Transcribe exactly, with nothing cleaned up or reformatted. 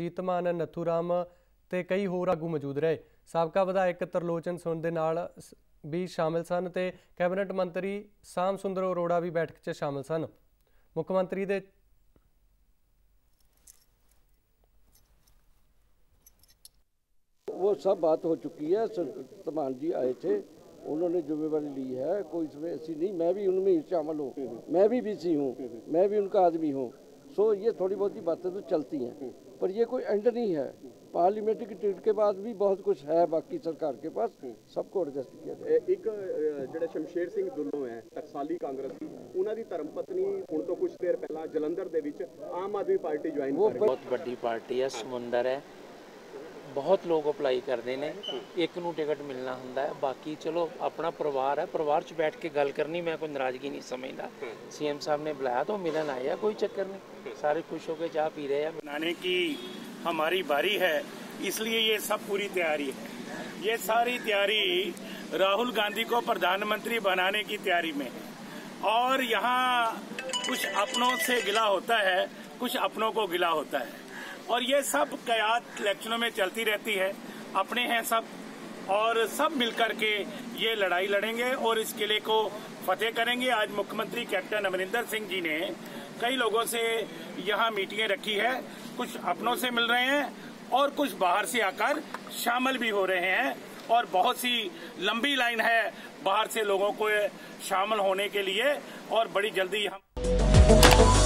अजीत मान, नथू राम ते कई होर आगू मौजूद रहे। साबका विधायक तरलोचन सुन दे नाल भी शामिल सन ते कैबिनेट मंत्री शाम सुंदर अरोड़ा भी बैठक च शामिल सन। मुख्यमंत्री दे वो सब बात हो चुकी है। तमान जी आए थे, उन्होंने जिम्मेवारी ली है, कोई इसमें ऐसी नहीं। मैं भी उनमें शामिल हूँ, मैं भी बिजी हूँ, मैं भी उनका आदमी हूँ। सो ये थोड़ी बहुत ही बातें तो चलती हैं, पर ये कोई एंड नहीं है। पार्लियामेंट्री की टिकट के बाद भी बहुत कुछ है बाकी सरकार के पास, सबको एडजस्ट किया जाए। एक ਜਿਹੜਾ ਸ਼ਮਸ਼ੇਰ ਸਿੰਘ ਦੁੱਲੋਂ ਹੈ ਟਕਸਾਲੀ ਕਾਂਗਰਸੀ, ਉਹਨਾਂ ਦੀ ਧਰਮ ਪਤਨੀ ਹੁਣ ਤੋਂ ਕੁਝ ਦੇਰ ਪਹਿਲਾਂ ਜਲੰਧਰ ਦੇ ਵਿੱਚ ਆਮ ਆਦਮੀ ਪਾਰਟੀ ਜੁਆਇਨ ਕਰ ਰਹੀ ਹੈ। बहुत बड़ी पार्टी है, समुंदर है, बहुत लोग अप्लाई करते हैं, एक नूं टिकट मिलना हुंदा है। बाकी चलो अपना परिवार है, परिवार च बैठ के गल करनी, मैं कोई नाराज़गी नहीं समझदा। सीएम साहब ने बुलाया तो मिलन आया, कोई चक्कर नहीं, सारे खुश होकर चाह पी रहे हैं। बनाने की हमारी बारी है, इसलिए ये सब पूरी तैयारी है। ये सारी तैयारी राहुल गांधी को प्रधानमंत्री बनाने की तैयारी में है। और यहाँ कुछ अपनों से गिला होता है, कुछ अपनों को गिला होता है, और ये सब कयात इलेक्शनों में चलती रहती है। अपने हैं सब, और सब मिलकर के ये लड़ाई लड़ेंगे और इस किले को फतेह करेंगे। आज मुख्यमंत्री कैप्टन अमरिंदर सिंह जी ने कई लोगों से यहाँ मीटिंगें रखी है, कुछ अपनों से मिल रहे हैं और कुछ बाहर से आकर शामिल भी हो रहे हैं, और बहुत सी लंबी लाइन है बाहर से लोगों को शामिल होने के लिए, और बड़ी जल्दी हम